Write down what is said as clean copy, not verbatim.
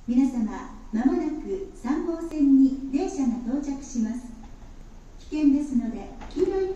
皆様、まもなく3号線に電車が到着します。危険ですので、黄色い